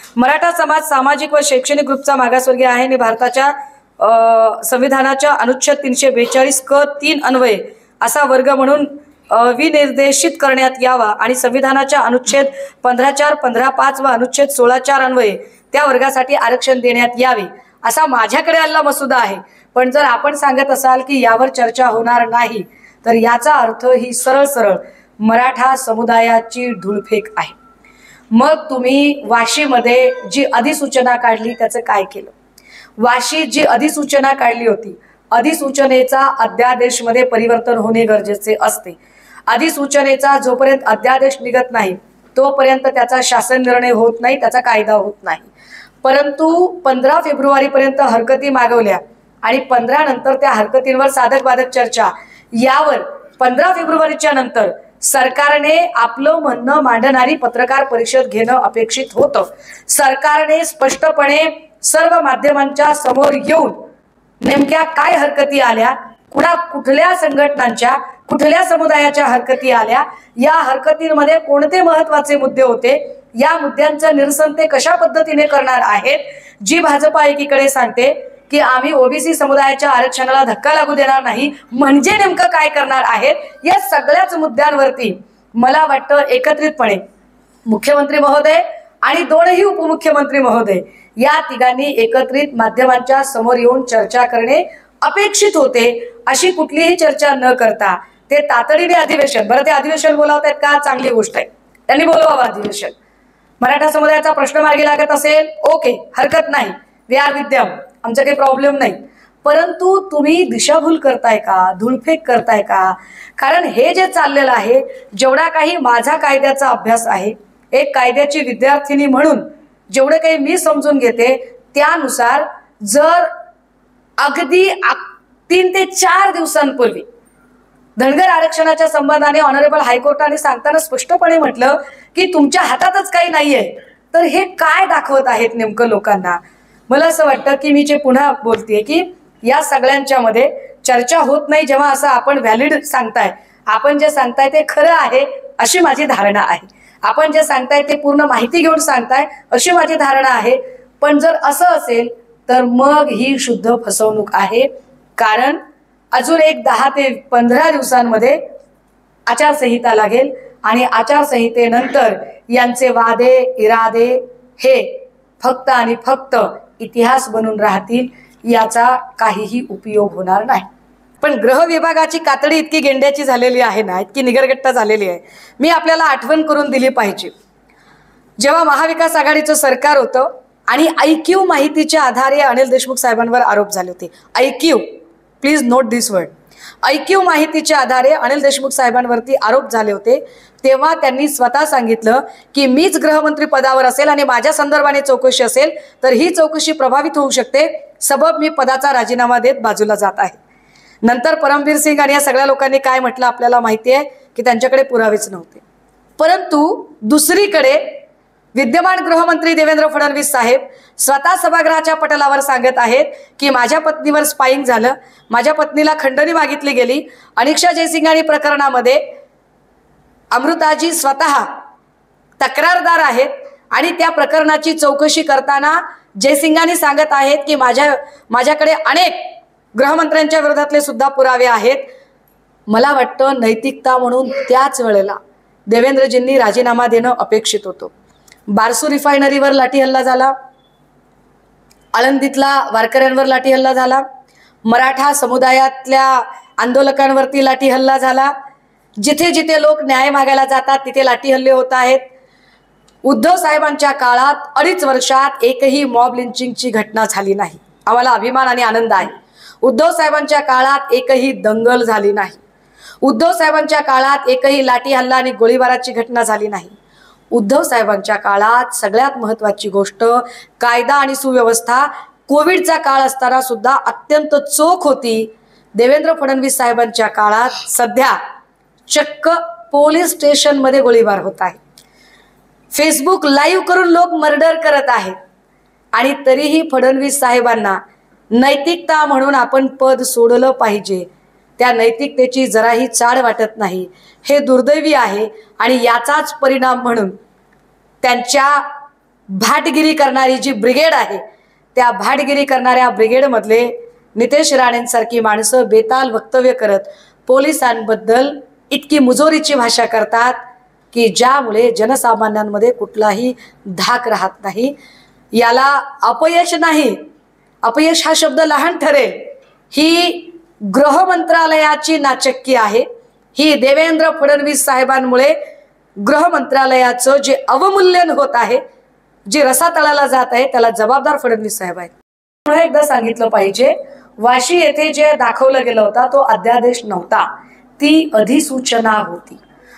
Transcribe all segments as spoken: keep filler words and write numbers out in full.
मराठा समाज सामाजिक व शैक्षणिक ग्रुपचा मागासवर्गीय आहे आणि भारताच्या संविधानाच्या अनुच्छेद तीनशे बेचाळीस क तीन अन्वये असा वर्ग म्हणून विनिर्देशित करण्यात यावा आणि संविधानाच्या अनुच्छेद पंधरा चार पंधरा पाच व अनुच्छेद सोळा चार अन्वये त्या वर्गासाठी आरक्षण देण्यात यावे असा माझ्याकडे आलेला मसुदा आहे। पण जर आपण सांगत असाल की यावर चर्चा होणार नाही तर याचा अर्थ ही सरळ सरळ मराठा समुदायाची धुळफेक आहे। मग तुम्ही वाशीमध्ये जी अधिसूचना काढली त्याचं काय केलं? वाशी जी अधिसूचना काढली होती, अधिसूचनेचा अध्यादेश मध्ये परिवर्तन होणे गरजेचे असते। अधिसूचनेचा जोपर्यंत अध्यादेश निघत नाही तोपर्यंत त्याचा शासन निर्णय होत नाही, त्याचा कायदा होत नाही। परंतु पंधरा फेब्रुवारी पर्यंत हरकती मागवल्या आणि पंधरा नंतर त्या हरकतींवर साधक बाधक चर्चा, यावर पंधरा फेब्रुवारीच्या नंतर सरकारने आपलं म्हणणं मांडणारी पत्रकार परिषद घेणं अपेक्षित होतं। सरकारने स्पष्टपणे सर्व माध्यमांच्या समोर येऊन नेमक्या काय हरकती आल्या, कुणा कुठल्या संघटनांच्या कुठल्या समुदायाच्या हरकती आल्या, या हरकतींमध्ये कोणते महत्त्वाचे मुद्दे होते, या मुद्द्यांचं निरसन ते कशा पद्धतीने करणार आहेत। जी भाजपा एकीकडे सांगते की आम्ही ओबीसी समुदायाच्या आरक्षणाला धक्का लागू देणार नाही, म्हणजे नेमकं काय करणार आहेत, या सगळ्याच मुद्द्यांवरती मला वाटतं एकत्रितपणे मुख्यमंत्री महोदय आणि दोनही उपमुख्यमंत्री महोदय या तिघांनी एकत्रित माध्यमांच्या समोर येऊन चर्चा करणे अपेक्षित होते। अशी कुठलीही चर्चा न करता ते तातडीने अधिवेशन, बरं ते अधिवेशन बोलावतात का, चांगली गोष्ट आहे, त्यांनी बोलवावं अधिवेशन। मराठा समुदायाचा प्रश्न मार्गी लागत असेल ओके, हरकत नाही, वी आर विथ देम, आमचा काही प्रॉब्लेम नाही। परंतु तुम्ही दिशाभूल करताय का, धुळफेक करताय का? कारण हे जे चाललेलं आहे, जेवढा काही माझा कायद्याचा अभ्यास आहे, एक कायद्याची विद्यार्थिनी म्हणून जेवढे काही मी समजून घेते त्यानुसार जर अगदी तीन ते चार दिवसांपूर्वी धनगर आरक्षणाच्या संबंधाने ऑनरेबल हायकोर्टाने सांगताना स्पष्टपणे म्हटलं की तुमच्या हातातच काही नाहीये, तर हे काय दाखवत आहेत नेमकं लोकांना? मला असं वाटतं की मी जे पुन्हा बोलतेय की या सगळ्यांच्या मध्ये चर्चा होत नाही जेव्हा असं आपण व्हॅलिड सांगताय, आपण जे सांगताय ते खरं आहे अशी माझी धारणा आहे, आपण जे सांगताय ते पूर्ण माहिती घेऊन सांगताय अशी माझी धारणा आहे। पण जर असं असेल तर मग ही शुद्ध फसवणूक आहे, कारण अजून एक दहा ते पंधरा दिवसांमध्ये आचारसंहिता लागेल आणि आचारसंहितेनंतर यांचे वादे इरादे हे फक्त आणि फक्त इतिहास बनून राहतील, याचा काहीही उपयोग होणार नाही। पण गृह विभागाची कातडी इतकी गेंड्याची झालेली आहे ना, इतकी निगरगट्टा झालेली आहे, मी आपल्याला आठवण करून दिली पाहिजे। जेव्हा महाविकास आघाडीचं सरकार होतं आणि आयक्यू माहितीच्या आधारे अनिल देशमुख साहेबांवर आरोप झाले होते, IQ, please note this word, IQ माहितीच्या आधारे अनिल देशमुख साहेबांवरती आरोप झाले होते, तेव्हा त्यांनी स्वतः सांगितलं की मीच गृहमंत्री पदावर असेल आणि माझ्या संदर्भाने चौकशी असेल तर ही चौकशी प्रभावित होऊ शकते, सबब मी पदाचा राजीनामा देत बाजूला जात आहे। नंतर परमवीर सिंग आणि या सगळ्या लोकांनी काय म्हटलं आपल्याला माहिती आहे की त्यांच्याकडे पुरावेच नव्हते। परंतु दुसरीकडे विद्यमान गृहमंत्री देवेंद्र फडणवीस साहेब स्वतः सभागृहाच्या पटलावर सांगत आहेत की माझ्या पत्नीवर स्पाईंग झालं, माझ्या पत्नीला खंडणी मागितली गेली, अनिक्षा जयसिंघानी प्रकरणामध्ये अमृताजी स्वतः तक्रारदार आहेत आणि त्या प्रकरणाची चौकशी करताना जयसिंघानी सांगत आहेत की माझ्या माझ्याकडे अनेक गृहमंत्र्यांच्या विरोधातले सुद्धा पुरावे आहेत। मला वाटतं नैतिकता म्हणून त्याच वेळेला देवेंद्रजींनी राजीनामा देणं अपेक्षित होतं। बारसू रिफायनरीवर लाठी हल्ला झाला, आळंदीतला वारकऱ्यांवर लाठी हल्ला झाला, मराठा समुदायातल्या आंदोलकांवरती लाठी हल्ला झाला, जिथे जिथे लोक न्याय मागायला जातात तिथे लाठी हल्ले होत आहेत। उद्धव साहेबांच्या काळात अडीच वर्षात एकही मॉब लिंचिंगची घटना झाली नाही, आम्हाला अभिमान आणि आनंद आहे। उद्धव साहेबांच्या काळात एकही दंगल झाली नाही, उद्धव साहेबांच्या काळात एकही लाठी हल्ला आणि गोळीबाराची घटना झाली नाही। उद्धव साहेबांच्या काळात सगळ्यात महत्त्वाची गोष्ट कायदा आणि सुव्यवस्था कोविडचा काळ असताना सुद्धा अत्यंत चोख होती। देवेंद्र फडणवीस साहेबांच्या काळात सध्या चक्क पोलीस स्टेशन मध्ये गोळीबार होत आहे, फेसबुक लाईव्ह करून लोक मर्डर करत आहेत आणि तरीही फडणवीस साहेबांना नैतिकता म्हणून आपण पद सोडलं पाहिजे, त्या नैतिकतेची जराही चाड वाटत नाही, हे दुर्दैवी आहे। आणि याचाच परिणाम म्हणून त्यांच्या भाटगिरी करणारी जी ब्रिगेड आहे त्या भाटगिरी करणाऱ्या ब्रिगेडमधले नितेश राणेंसारखी माणसं बेताल वक्तव्य करत पोलिसांबद्दल इतकी मुजोरीची भाषा करतात की ज्यामुळे जनसामान्यांमध्ये कुठलाही धाक राहत नाही। याला अपयश नाही, अपयश हा शब्द लहान ठरेल, ही गृह मंत्रालयाची नाचक्की आहे। ही देवेंद्र फडणवीस साहेबांमुळे गृह मंत्रालयाचं जे अवमूल्यन होत आहे, जे रसातळाला जात आहे, त्याला जबाबदार फडणवीस साहेब आहेत। पुन्हा एकदा सांगितलं पाहिजे, वाशी येथे जे दाखवलं गेलं होता तो अध्यादेश नव्हता, ती अधिसूचना होती।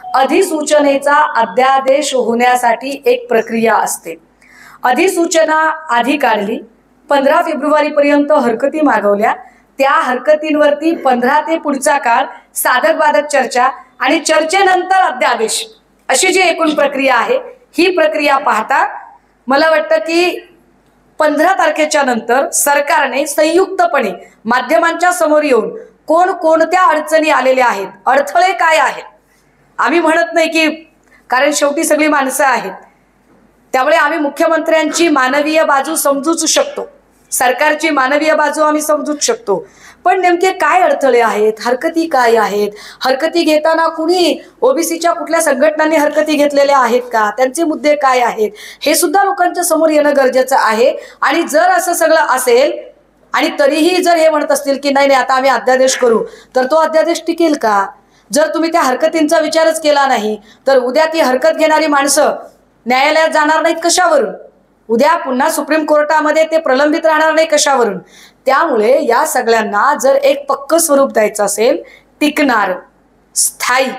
अधिसूचनेचा अध्यादेश होण्यासाठी एक प्रक्रिया असते। अधिसूचना आधी काढली, पंधरा फेब्रुवारी पर्यंत हरकती मागवल्या, त्या हरकतींवरती पंधरा ते पुढचा काळ साधक बाधक चर्चा आणि चर्चेनंतर अध्यादेश अशी जी एकूण प्रक्रिया आहे, ही प्रक्रिया पाहता मला वाटतं की पंधरा तारखेच्या नंतर सरकारने संयुक्तपणे माध्यमांच्या समोर येऊन कोण कोणत्या अडचणी आलेल्या आहेत, अडथळे काय आहेत, आम्ही म्हणत नाही की, कारण शेवटी सगळी माणसं आहेत, त्यामुळे आम्ही मुख्यमंत्र्यांची मानवीय बाजू समजूच शकतो, सरकारची मानवीय बाजू आम्ही समजूच शकतो, पण नेमके काय अडथळे आहेत, हरकती काय आहेत, हरकती घेताना कुणी ओबीसीच्या कुठल्या संघटनांनी हरकती घेतलेल्या आहेत का, त्यांचे मुद्दे काय आहेत, हे सुद्धा लोकांच्या समोर येणं गरजेचं आहे। आणि जर असं सगळं असेल आणि तरीही जर हे म्हणत असतील की नाही नाही आता आम्ही अध्यादेश करू, तर तो अध्यादेश टिकेल का? जर तुम्ही त्या हरकतींचा विचारच केला नाही तर उद्या ती हरकत घेणारी माणसं न्यायालयात जाणार नाहीत कशावरून? उद्या पुन्हा सुप्रीम कोर्टामध्ये ते प्रलंबित राहणार नाही कशावरून? त्यामुळे या सगळ्यांना जर एक पक्क स्वरूप द्यायचं असेल, टिकणार स्थायी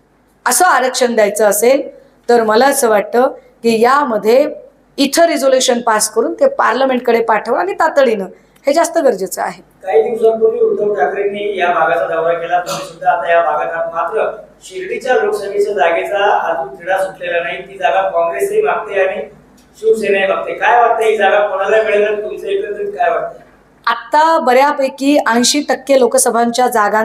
असं आरक्षण द्यायचं असेल, तर मला असं वाटतं की यामध्ये इथं रिझोल्युशन पास करून ते पार्लमेंटकडे पाठवणं आणि तातडीनं हे जास्त गरजेचं आहे। काही दिवसांपूर्वी उद्धव ठाकरेंनी या भागाचा दौरा केला, तुम्ही सुद्धा आता या भागात आहात, मात्र शिर्डीच्या लोकसभेच्या जागेचा अजून तिढा सुटलेला नाही, ती जागा काँग्रेसही मागते आणि शिवसेनाही मागते। काय वाटतं ही जागा कोणाला मिळेल, तुमचं एकंदरीत काय वाटतं? आता बऱ्यापैकी ऐंशी टक्के लोकसभांच्या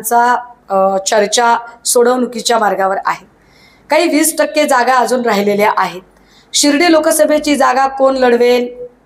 जागांचा चर्चा सोडवणुकीच्या मार्गावर आहे, काही वीस टक्के जागा अजून राहिलेल्या आहेत। शिर्डी लोकसभेची जागा कोण लढवेल,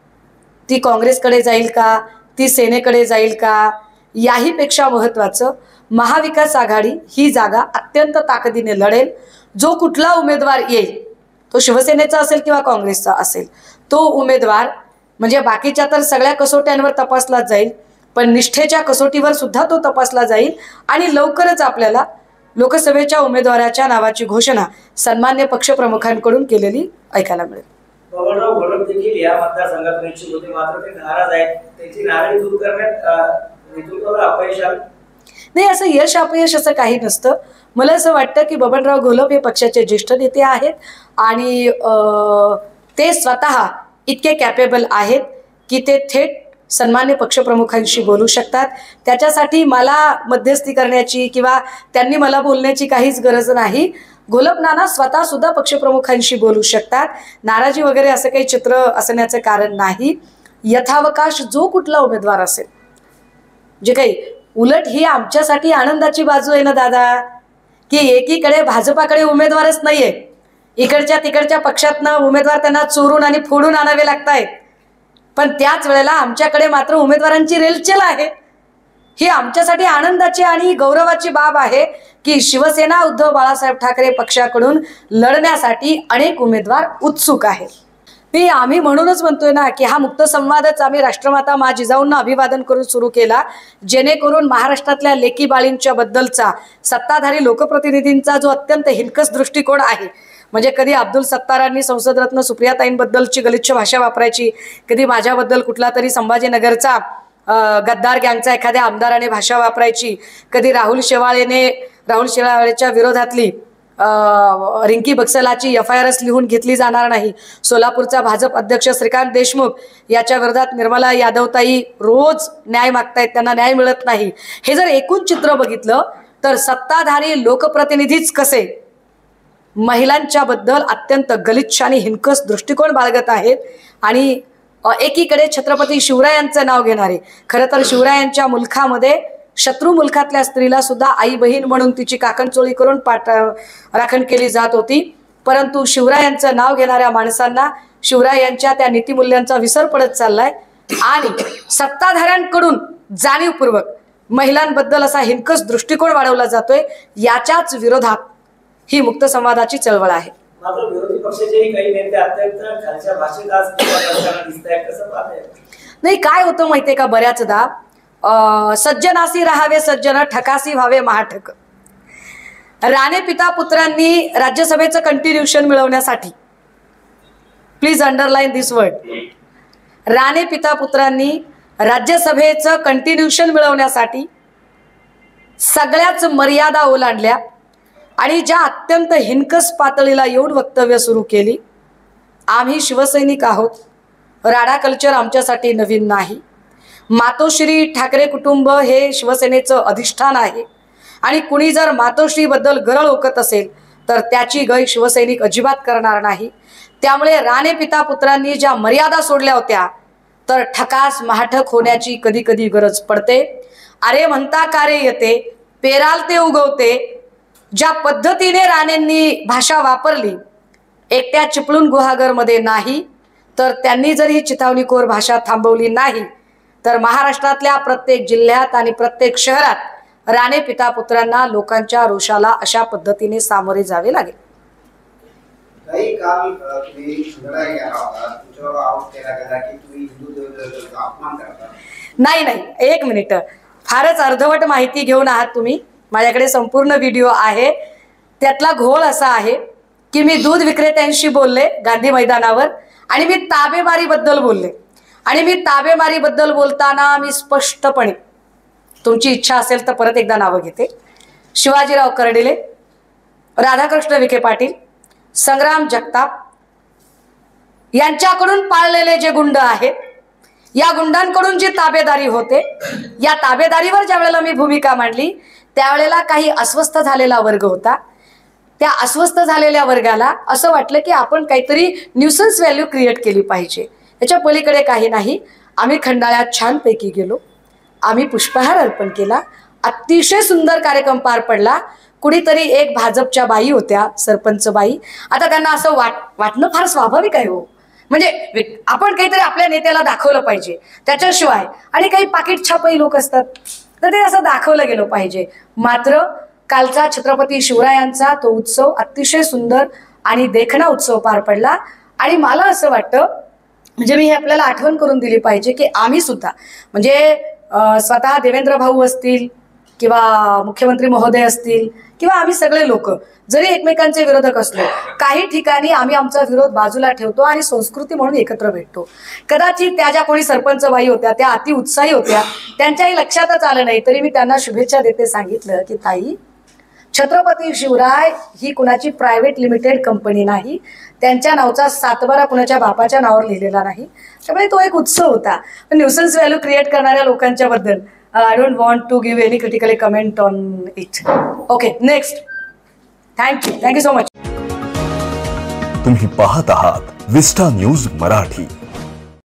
ती काँग्रेसकडे जाईल का, ती सेनेकडे जाईल का, याही पेक्षा महत्त्वाचं महाविकास आघाडी ही जागा अत्यंत ताकदीने लढेल। जो कुठला उमेदवार येईल, तो शिवसेनेचा असेल किंवा काँग्रेसचा असेल, तो उमेदवार म्हणजे बाकीच्या तर सगळ्या कसोट्यांवर तपासला जाईल, पण निष्ठेच्या कसोटीवर सुद्धा तो तपासला जाईल आणि लवकरच आपल्याला लोकसभेच्या उमेदवाराच्या नावाची घोषणा सन्मान्य पक्षप्रमुखांकडून केलेली ऐकायला मिळेल। बबनराव घोलप देखील या मतदारसंघातून इच्छुक होते, मात्र ते नाराज आहेत, त्यांची नाराजी दूर करण्यात नेतृत्वावर अपयश आलं नाही। असं यश अपयश असं काही नसतं। मला असं वाटतं की बबनराव घोलप हे पक्षाचे ज्येष्ठ नेते आहेत आणि ते स्वतः इतके कॅपेबल आहेत की ते थेट सन्मान्य पक्षप्रमुखांशी बोलू शकतात। त्याच्यासाठी मला मध्यस्थी करण्याची किंवा त्यांनी मला बोलण्याची काहीच गरज नाही। घोलप नाना स्वतः सुद्धा पक्षप्रमुखांशी बोलू शकतात, नाराजी वगैरे असं काही चित्र असण्याचं कारण नाही। यथावकाश जो कुठला उमेदवार असेल, जे काही उलट ही आमच्यासाठी आनंदाची बाजू आहे ना दादा, की एकीकडे भाजपाकडे उमेदवारच नाहीये, इकडच्या तिकडच्या पक्षातनं उमेदवार त्यांना चोरून आणि फोडून आणावे लागतायत, पण त्याच वेळेला आमच्याकडे मात्र उमेदवारांची रेलचेल आहे। ही आमच्यासाठी आनंदाची आणि गौरवाची बाब आहे की शिवसेना उद्धव बाळासाहेब ठाकरे पक्षाकडून लढण्यासाठी अनेक उमेदवार उत्सुक आहेत। मी आम्ही म्हणूनच म्हणतोय ना की हा मुक्त संवादच आम्ही राष्ट्रमाता मा जिजाऊंना अभिवादन करून सुरू केला, जेणेकरून महाराष्ट्रातल्या लेकी बाळींच्या बद्दलचा सत्ताधारी लोकप्रतिनिधींचा जो अत्यंत हिणकस दृष्टिकोन आहे, म्हणजे कधी अब्दुल सत्तारांनी संसदरत्न सुप्रियाताईंबद्दलची गलिच्छ भाषा वापरायची, कधी माझ्याबद्दल कुठला तरी संभाजीनगरचा गद्दार गँगचा एखाद्या आमदाराने भाषा वापरायची, कधी राहुल शेवाळेने राहुल शेवाळेच्या विरोधातली रिंकी बक्सलाची एफ आय आर एस लिहून घेतली जाणार नाही, सोलापूरचा भाजप अध्यक्ष श्रीकांत देशमुख याच्या विरोधात निर्मला यादवताई रोज न्याय मागतायत, त्यांना न्याय मिळत नाही। हे जर एकूण चित्र बघितलं तर सत्ताधारी लोकप्रतिनिधीच कसे महिलांच्या बद्दल अत्यंत गलिच्छ आणि हिणकस दृष्टिकोन बाळगत आहेत आणि एकीकडे छत्रपती शिवरायांचं नाव घेणारे, खरं तर शिवरायांच्या मुलखामध्ये शत्रू मुलखातल्या स्त्रीला सुद्धा आई बहीण म्हणून तिची काकणचोळी करून पाठ राखण केली जात होती, परंतु शिवरायांचं नाव घेणाऱ्या माणसांना शिवरायांच्या त्या नीतिमूल्यांचा विसर पडत चाललाय आणि सत्ताधाऱ्यांकडून जाणीवपूर्वक महिलांबद्दल असा हिंकस दृष्टिकोन वाढवला जातोय। याच्याच विरोधात ही मुक्त संवादाची चळवळ आहे। मात्र विरोधी पक्षाचे काही नेते अत्यंत खालच्या भाषेत आज दिसताय, कसं पाहताय? नाही, काय होतं माहितीये का, बऱ्याचदा सज्जनासी राहावे सज्जन, ठकासी व्हावे महाठक। राणे पिता पुत्रांनी राज्यसभेचं कंटिन्यूशन मिळवण्यासाठी, please underline this word, Rane पिता पुत्रांनी राज्यसभेचं कंटिन्यूशन मिळवण्यासाठी सगळ्याच मर्यादा ओलांडल्या आणि ज्या अत्यंत हिंकस पातळीला येऊन वक्तव्य सुरू केली। आम्ही शिवसैनिक आहोत, राडा कल्चर आमच्यासाठी नवीन नाही, मातोश्री ठाकरे कुटुंब हे शिवसेनेचं अधिष्ठान आहे आणि कुणी जर मातोश्री बद्दल गरळ ओकत असेल तर त्याची गय शिवसैनिक अजिबात करणार नाही। त्यामुळे राणे पिता पुत्रांनी ज्या मर्यादा सोडल्या होत्या तर ठकास महाठक होण्याची कधी कधी गरज पडते। अरे म्हणता कारे येते, पेराल ते उगवते। ज्या पद्धतीने राणेंनी भाषा वापरली, एकट्या चिपळूण गुहागर मध्ये नाही तर त्यांनी जर ही चिथावणीखोर भाषा थांबवली नाही तर महाराष्ट्रातल्या प्रत्येक जिल्ह्यात आणि प्रत्येक शहरात राणे पिता पुत्रांना लोकांच्या रोषाला अशा पद्धतीने सामोरे जावे लागेल। काही काल तुम्ही सुधारा केला होता, तुमच्यावर आरोप केला गेला की तुम्ही हिंदू देवतेचा अपमान करता। नाही नाही, एक मिनिट, फारच अर्धवट माहिती घेऊन आहात तुम्ही। माझ्याकडे संपूर्ण व्हिडिओ आहे, त्यातला घोळ असा आहे की मी दूध विक्रेत्यांशी बोलले गांधी मैदानावर आणि मी ताबेमारी बद्दल बोलले आणि मी ताबेमारी बद्दल बोलताना मी स्पष्टपणे, तुमची इच्छा असेल तर परत एकदा नावं घेते, शिवाजीराव कर्डिले, राधाकृष्ण विखे पाटील, संग्राम जगताप यांच्याकडून पाळलेले जे गुंड आहेत, या गुंडांकडून जी ताबेदारी होते, या ताबेदारीवर ज्या वेळेला मी भूमिका मांडली त्यावेळेला काही अस्वस्थ झालेला वर्ग होता। त्या अस्वस्थ झालेल्या वर्गाला असं वाटलं की आपण काहीतरी न्यूसन्स व्हॅल्यू क्रिएट केली पाहिजे, याच्या पलीकडे काही नाही। आम्ही खंडाळ्यात छानपैकी गेलो, आम्ही पुष्पहार अर्पण केला, अतिशय सुंदर कार्यक्रम पार पडला। कुणीतरी एक भाजपच्या बाई होत्या, सरपंच बाई, आता त्यांना असं वाट वाटणं फार स्वाभाविक आहे हो, म्हणजे आपण काहीतरी आपल्या नेत्याला दाखवलं पाहिजे त्याच्याशिवाय, आणि काही पाकिट छापही लोक असतात तर ते असं दाखवलं गेलं पाहिजे। मात्र कालचा छत्रपती शिवरायांचा तो उत्सव अतिशय सुंदर आणि देखणा उत्सव पार पडला आणि मला असं वाटतं, म्हणजे मी हे आपल्याला आठवण करून दिली पाहिजे की आम्ही सुद्धा, म्हणजे स्वतः देवेंद्र भाऊ असतील किंवा मुख्यमंत्री महोदय असतील किंवा आम्ही सगळे लोक जरी एकमेकांचे विरोधक असलो, काही ठिकाणी आम्ही आमचा विरोध बाजूला ठेवतो आणि संस्कृती म्हणून एकत्र भेटतो। कदाचित त्या ज्या कोणी सरपंच बाई होत्या त्या अति उत्साही होत्या, त्यांच्याही लक्षातच आलं नाही, तरी मी त्यांना शुभेच्छा देते सांगितलं की ताई, छत्रपती शिवराय ही कुणाची प्रायव्हेट लिमिटेड कंपनी नाही, त्यांच्या नावाचा सातबारा कुणाच्या बापाच्या नावावर लिहिलेला नाही। त्यामुळे तो एक उत्सव होता। न्यूसन्स व्हॅल्यू क्रिएट करणाऱ्या लोकांच्या बद्दल I don't want to give any critically comment on it. Okay, next, thank you thank you so much. तुम्ही पाहत आहात विस्टा न्यूज मराठी।